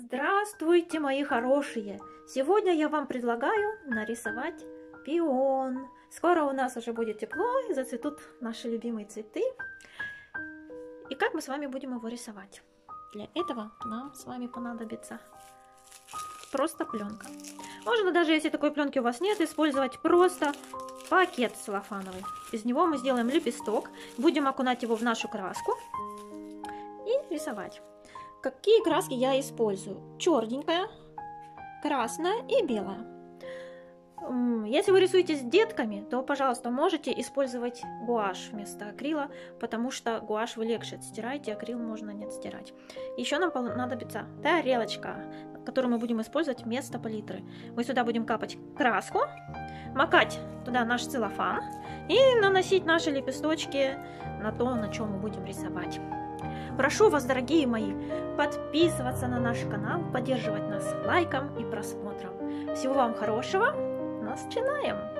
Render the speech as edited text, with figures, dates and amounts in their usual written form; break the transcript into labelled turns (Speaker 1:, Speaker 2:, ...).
Speaker 1: Здравствуйте, мои хорошие! Сегодня я вам предлагаю нарисовать пион. Скоро у нас уже будет тепло и зацветут наши любимые цветы. И как мы с вами будем его рисовать? Для этого нам с вами понадобится просто пленка. Можно даже, если такой пленки у вас нет, использовать просто пакет целлофановый. Из него мы сделаем лепесток, будем окунать его в нашу краску и рисовать. Какие краски я использую? Черненькая, красная и белая. Если вы рисуете с детками, то, пожалуйста, можете использовать гуашь вместо акрила, потому что гуашь вы легче отстираете, акрил можно не отстирать. Еще нам понадобится тарелочка, которую мы будем использовать вместо палитры. Мы сюда будем капать краску, макать туда наш целлофан и наносить наши лепесточки на то, на чем мы будем рисовать. Прошу вас, дорогие мои, подписываться на наш канал, поддерживать нас лайком и просмотром. Всего вам хорошего. Начинаем!